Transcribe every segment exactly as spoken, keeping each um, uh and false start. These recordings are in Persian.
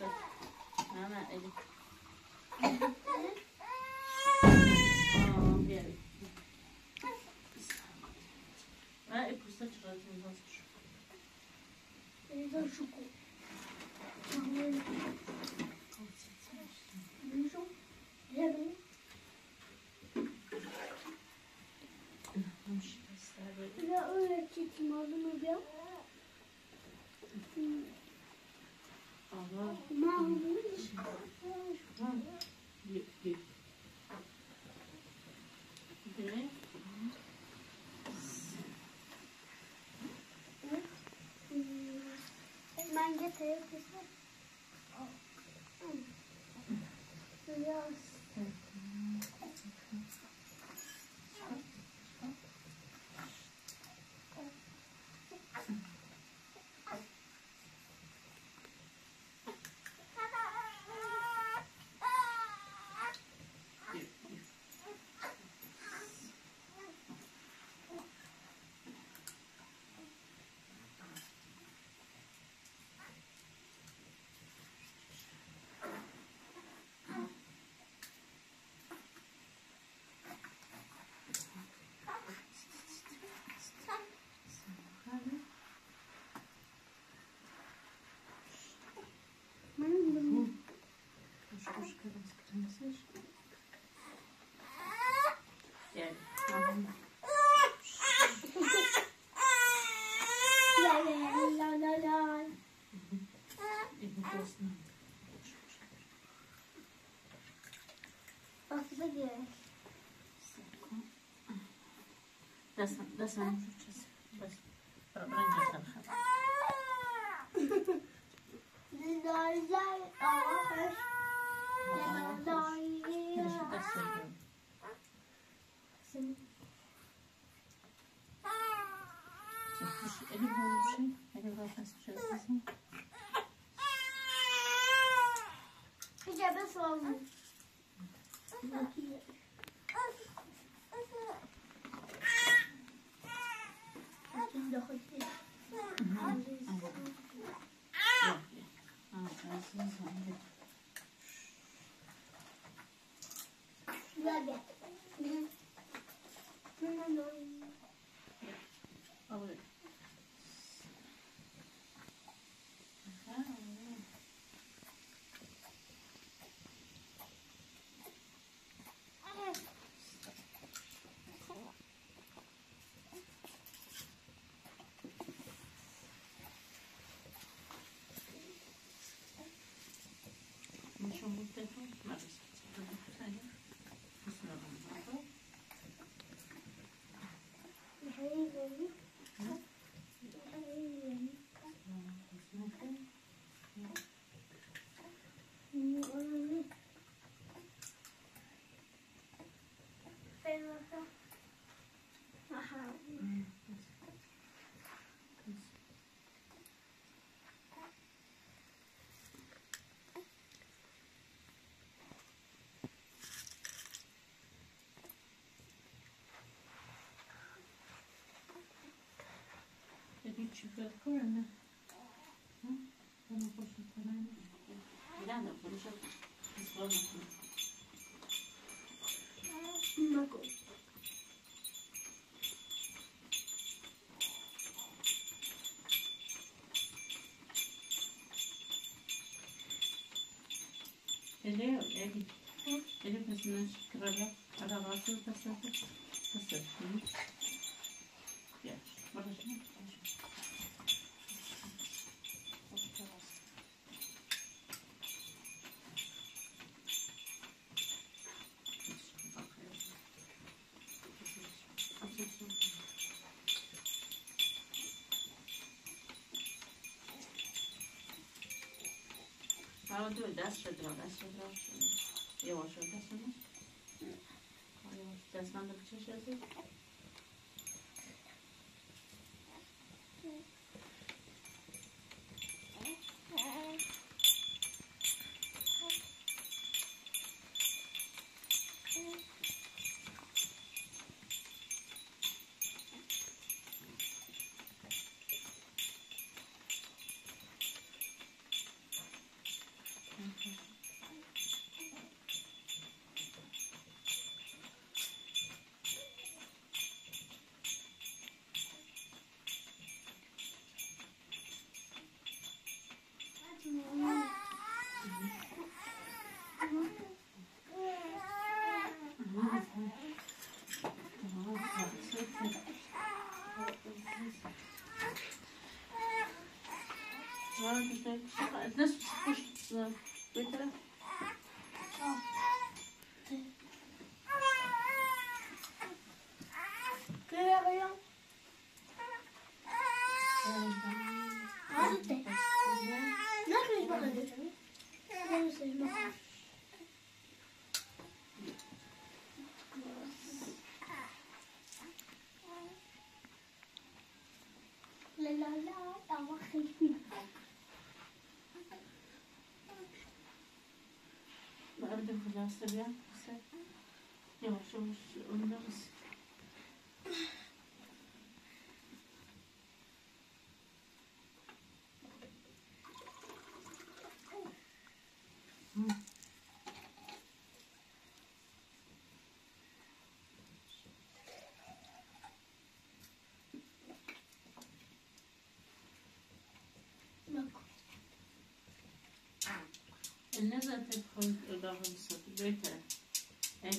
نه نه Elif. Aa, gel. Ha, ipuçta çıkartayım hazır. Elden şu koy. Ya öyle çekim adını bir. Allah. Mahvolmuş. Yep, yep. Okay. Ben getireyim kızım. Biraz. Gel. La la la la la. Aslında gel. Dasam, dasam şurası. Bas. Bırakın sen. Dinozor ağaç. Dinozor. Sen Elif olmuş şey. Elif olmuş şey. bir cebe soğuk. Bakayım. Bakayım daha iyi. Ya gel. Alır. Mucho gusto, Marisa. Çiftler koyalım. Ha? Bana koşun falan. Bir daha da konuşalım. Biz koyalım. Bak. Elif, Elif. Elif nasıl kıracak? Arabası tasarlı. Tasarlı. Ya, burası mı? Ama dur, ders şöyle, ders şöyle. Yavaş ol, ders şöyle. Yavaş, dersden de bir şey yazıyor. Var güzel. Nasıl sıkıştı? Bir taraf. Görüyorum. Nasıl de? Nasıl bakın? Nasıl bakın? La la la, ama kıyım. Ben de fırlasın ya. Yavaş yavaş önüne mısın? Eline zaten koyup daha ısıtı. Böyle taraf. El.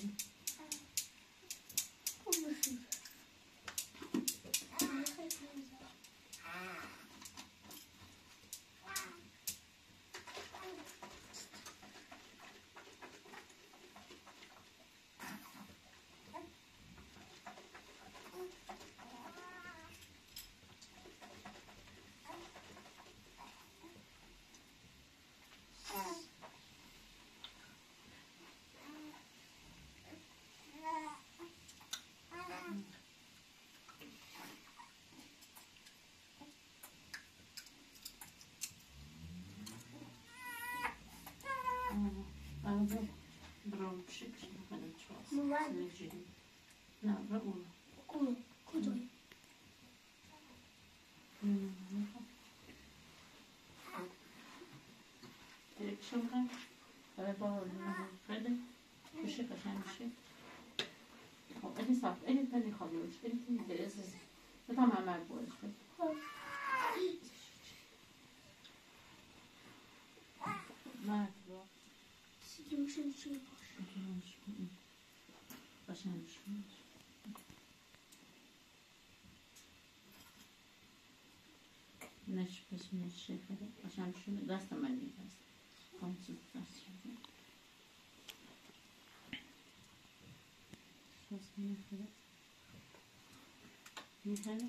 Albo brączyk, nie będę czuła. Dobra, uno. Kudu. Kudu. Direksiyondan böyle bağırıyor. Böyle köşe kaşan bir şey. O eli saf, eli teli kalıyor. Eli teli deresiz. Ve tamamen bu işte. Nerede bu? Sikimişin suyu boş. Başlamış. Ne şüphesi ne şüphesi. Başlamış. Gazete mi diyeceğiz? Konsültasyon. Şurası ne kadar? Ne kadar?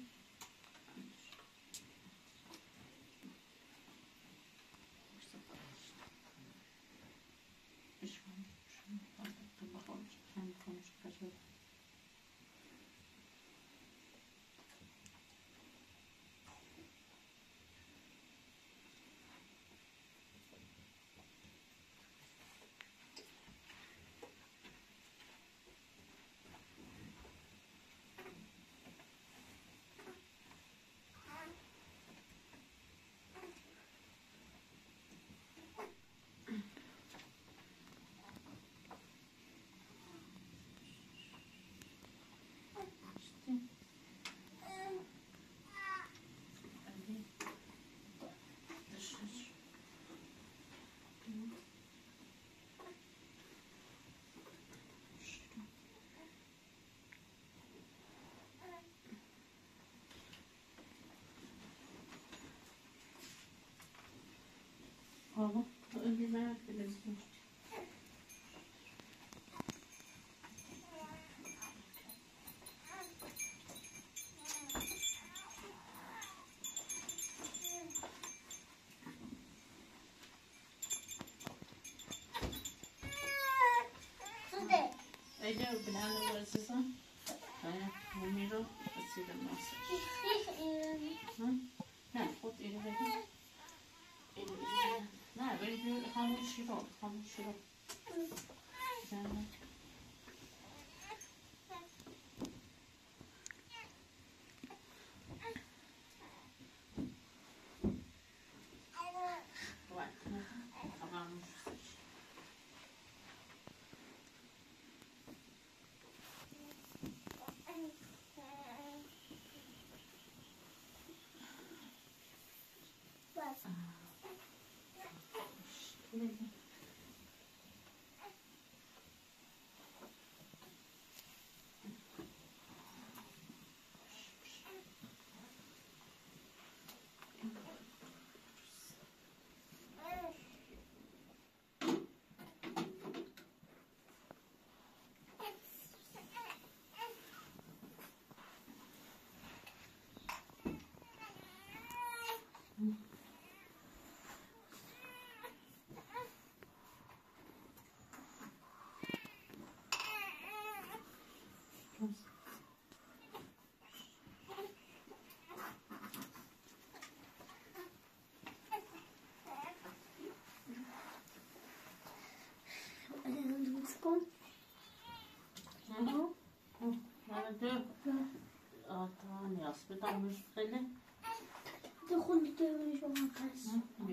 Oğlum, önce merak edersin. Ella opinando por eso. Vaya, un miro, así de más. Ne, ot eli verin. Eli verin. Ne, böyle bir hamur şiro, hamur şiro. Güzel. Var. Tamam. بدم مش خیلی تدخل بتعمل شو هالقص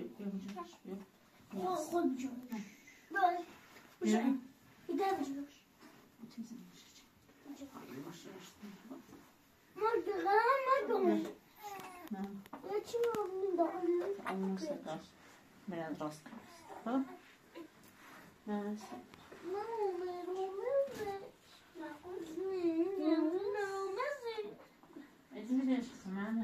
بیا خد بجوش بله وش إذا بجوش ما دغام ما دغام لا شو من دغام Alnı sakar. Biraz rast kalsın. Evet. عايزين ليش سمعنا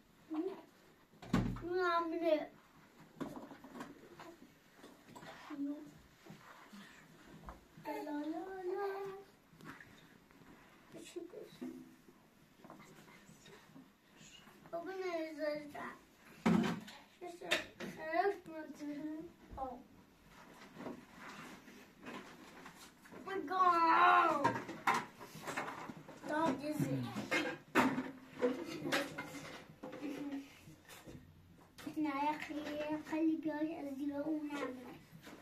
my God! Dog is it? احنا يا اخي خلي بيوش ازيله ونعمل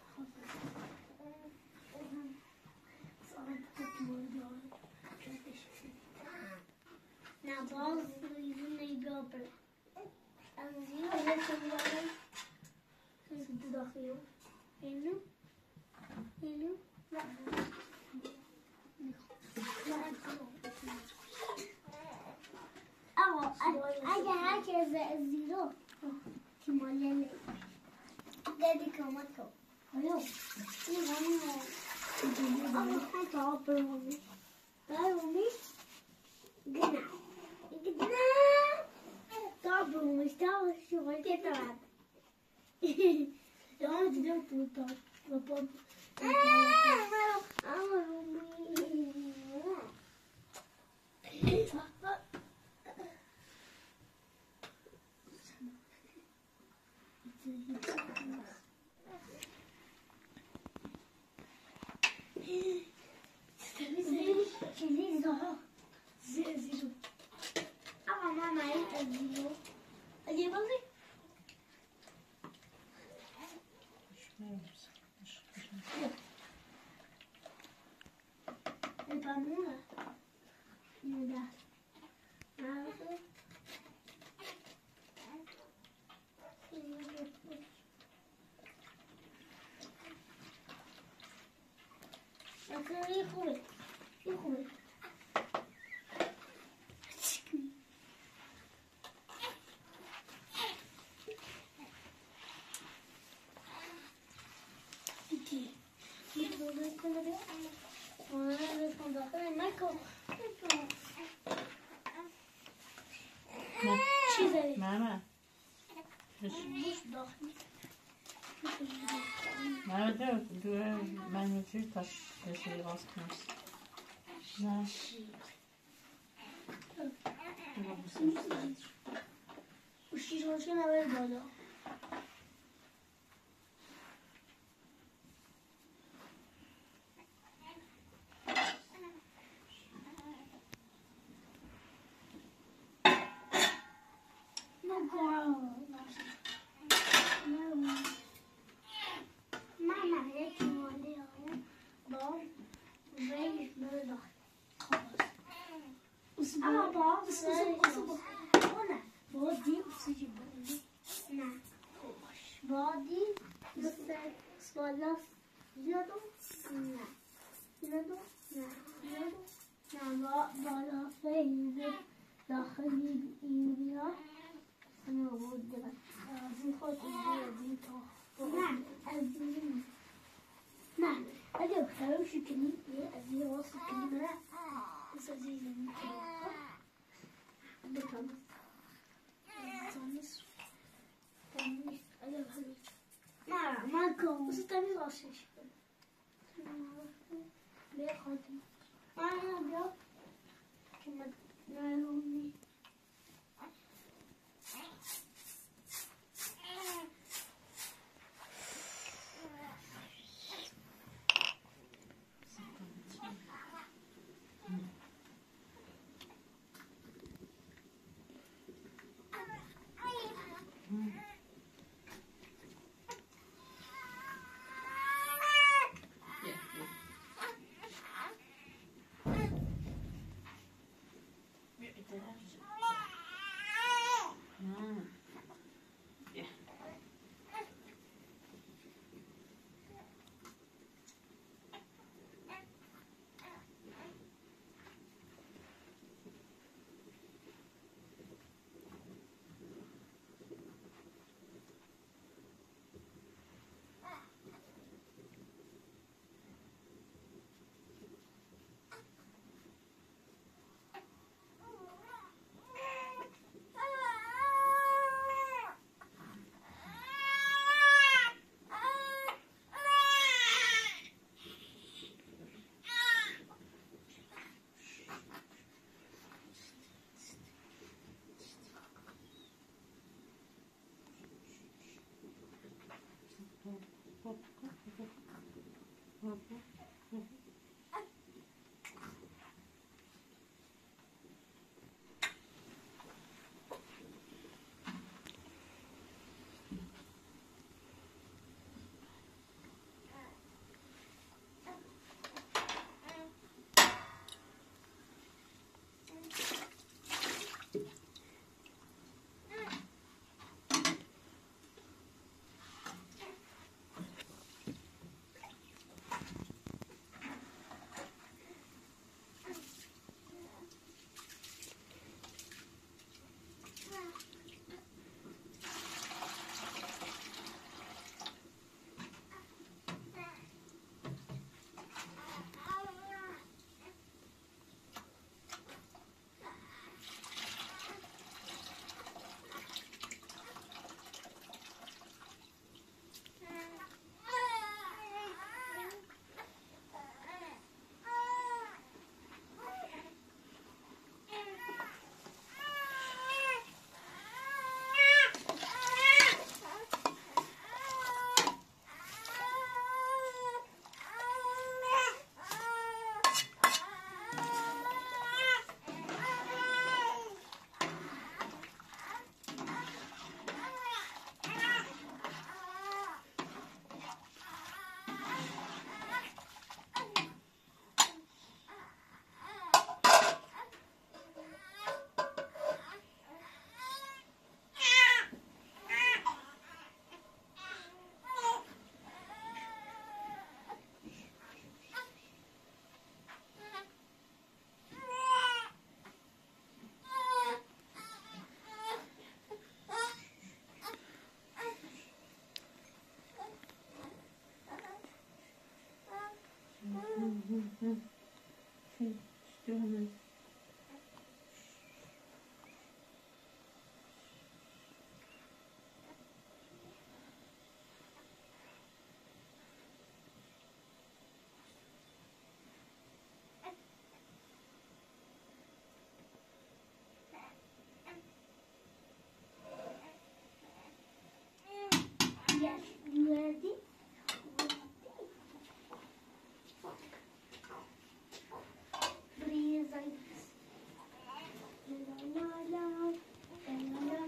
Now balls using the gopper. ازيله ليش ازيله؟ ليش تدخليه؟ هنا هنا لا أو أجا هكذا الزيرو كمالي دادي كماتو أيوه إيه هم أول حاجة عبروني عبروني جنا جنا عبروني تعال شو هيك تعال يوم تدور بوتا بوتا يخوي يخوي ماما ماما دو دو من چی تاش بسیاری باز کنم نه وشی روشن اول بالا Body, the swallow, yellow, na, yellow, na, yellow, na, bala feyze, dakhili india, ana wurde, azin khod azin to, na, azin, na, adi khalo shikni, azin wasu kina, azin to, bekam, zanis. ما ماكو بس تاني راسش ليه خاطر ما أنا كم نايمني It Şey, istiyor hemen. Yes, you ready? Breathe like this. La la la, la la la,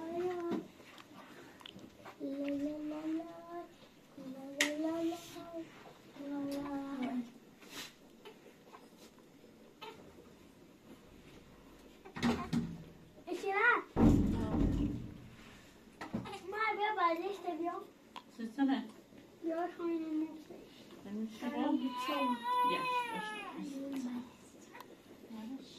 la la la la, la la la la, la la. Esira, ma bia balle işte bien. Silsene. Jag har en motsäg. Benim şu Jag bu. har blivit så. Yaş, yaş. Yaş.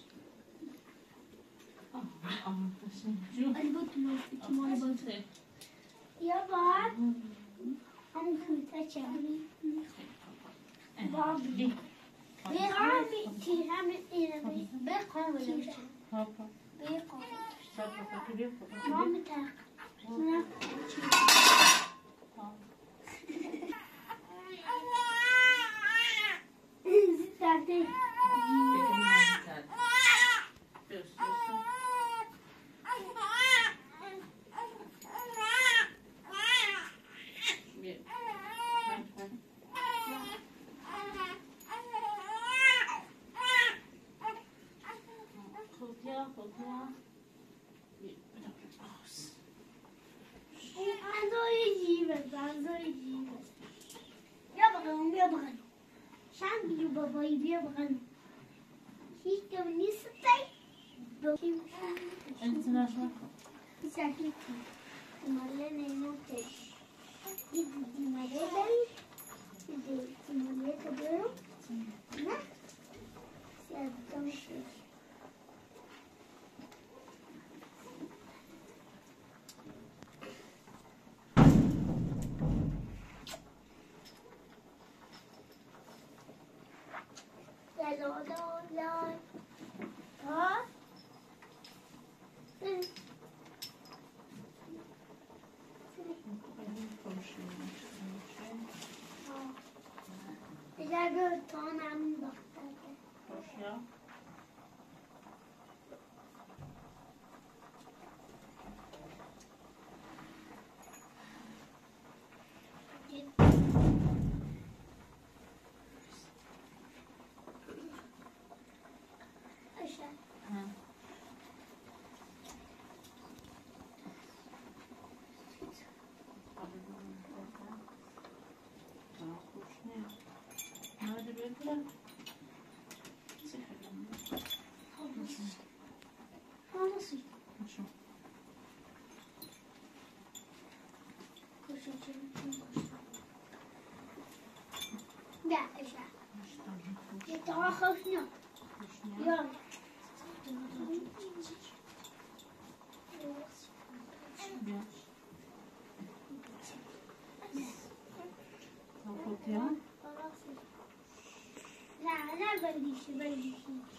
Ah, ah, şu. Hadi bakın o iki mor bakın. Şey. Jag var. Han skjuter kärring. Barbie. Vi har mitt tira med era vi. Bekon tira. Hoppa. Bekon. Hoppa, hoppa, hoppa. Mamma tack. Snart. Sitter det. Han så är givet. Han så är givet. Jag bakalım, jag bakalım. Sen bir babayı bir bakalım. Hiç de ne satay? Bakayım. Elini aşağı. Bir sakin. Mahalle ne nokta? Gidin mahalle ben. Gidin mahalle kalıyorum. Ne? Sen tamam. La la la la. Ha? Hı. Jag går och tar namn borta. Koşuyor. Aşağı. Ha. Hadi bekle. Nasıl? Şu. Koşacağım. Ya aşağı. Ya daha koşuyor. Ya. Kapatıyor. La la böyle işi böyle işi.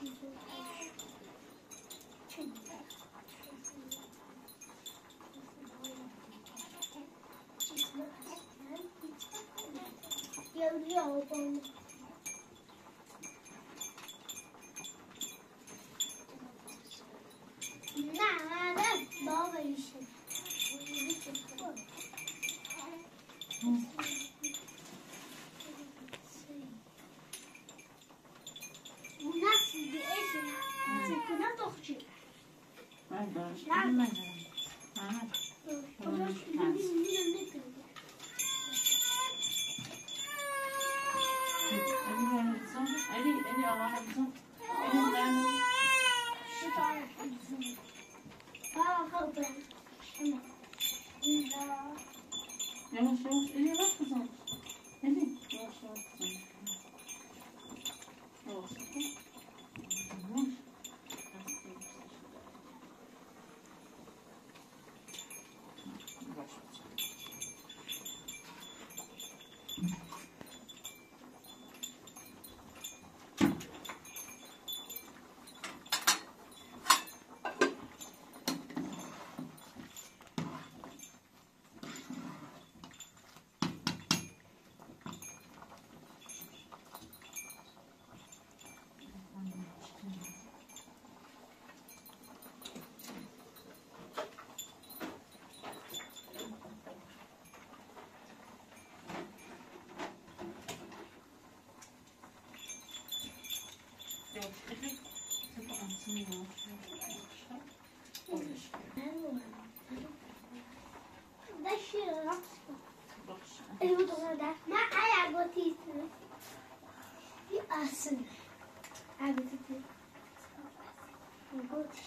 Görüyor onu. La la baba işi. Bu nasıl bir eş? Çekuna dokçu. Ben de. Ben de. Ha. O da şimdi bir ne kırdı? Eli böyle tutsun. Eli, eli Allah'a tutsun. Elinden. Şu tane kızım. Aa kapı. Ama. Yavaş. Tabii ağzını yavaş yavaş. Yavaş. ده شيء رقص Baş. الوضع ده ما أنا قلت في أصل عبدت ما قلتش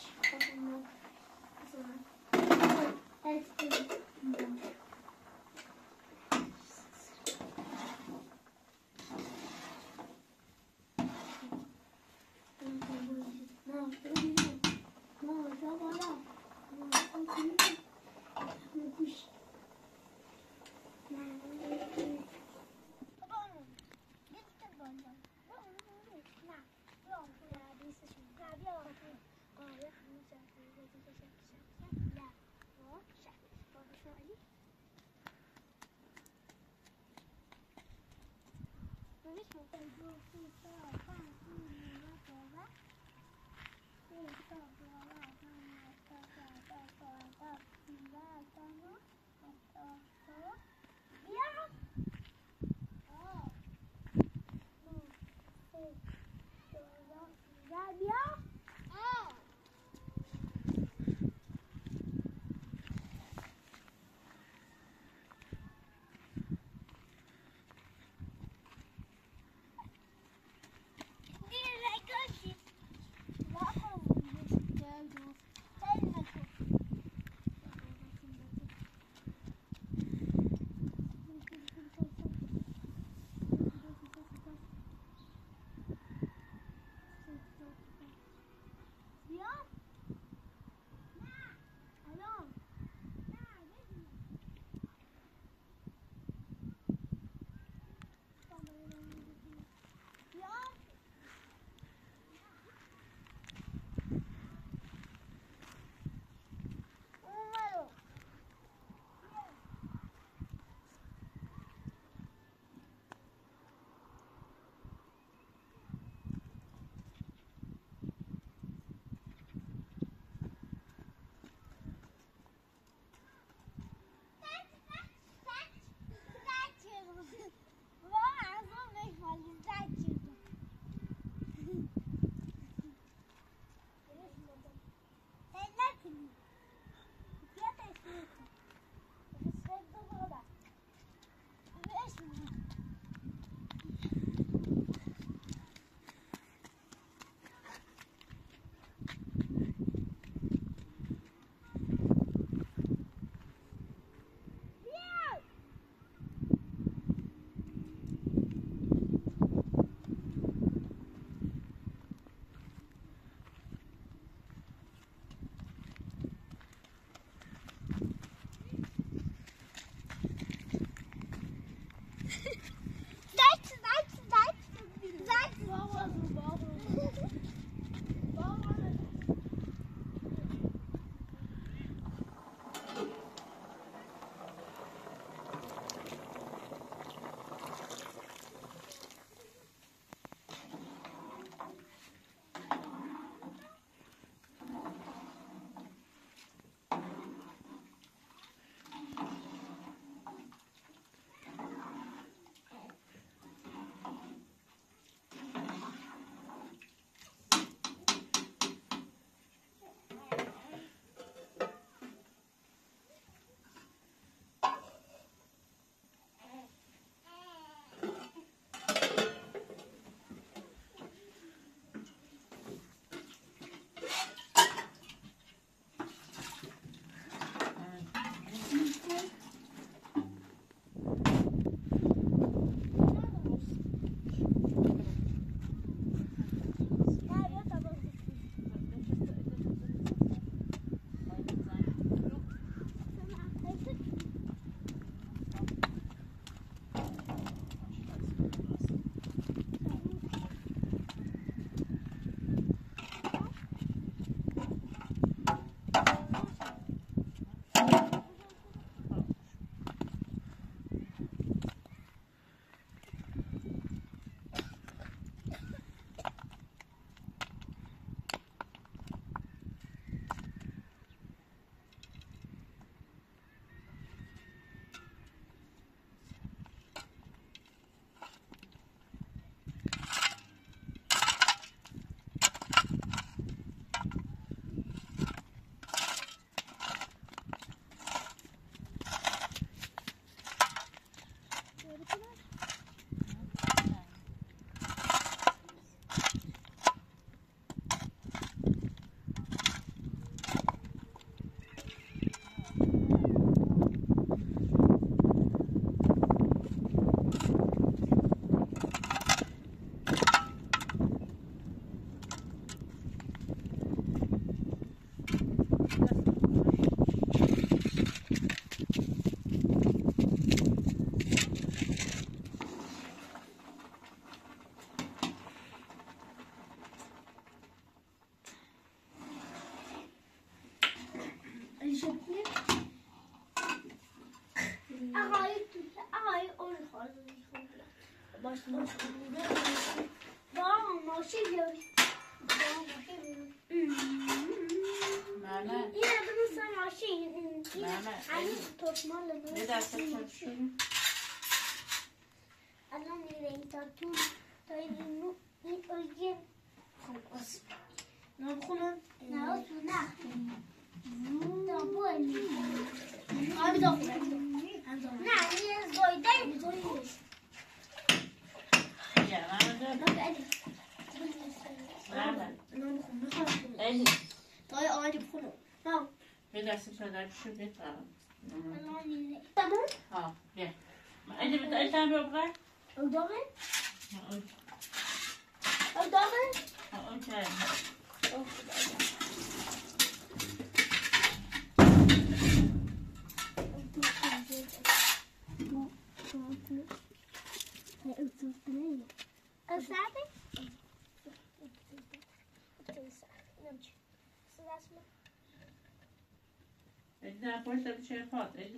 آقای تو آقای اون خواهد باش باش با ماشی بیاری با ماشی بیاری ماما این ادامه ماشی این ماما توتمال یه دسته چشم الان میریم تا تو تا این نو این اوگه خوب است نه بخونم نه تو نه تا بوی آبی داخل نه یه زایده زایده یا ماما ماما نه بخون میخوام ایدی تا یه آمدی بخونم نه یه دسته چادر پیشو بتارم الان میریم تمام ها بیا ایدی بتا ایتم ببره او داغه ها او داغه اوکی او خدا Sabe? ایدی نه پشت بچه پات ایدی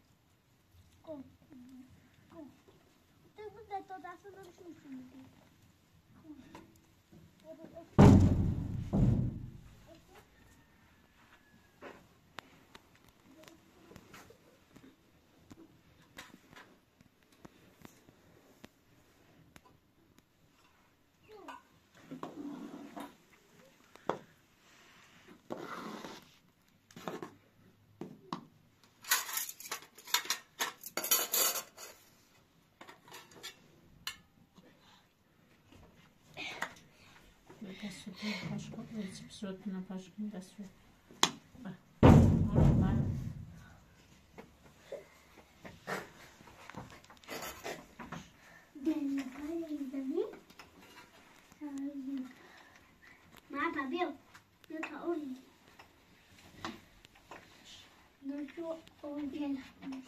دست رو پاش کن صورتتون پاش کن دست رو Mata, viu? Não tá ouvindo. Não tô ouvindo.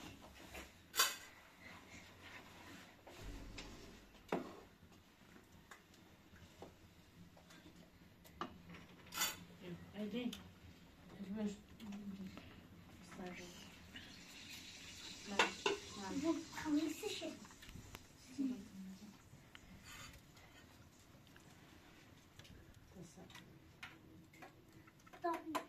ایدی Vou comer esse cheiro. Então,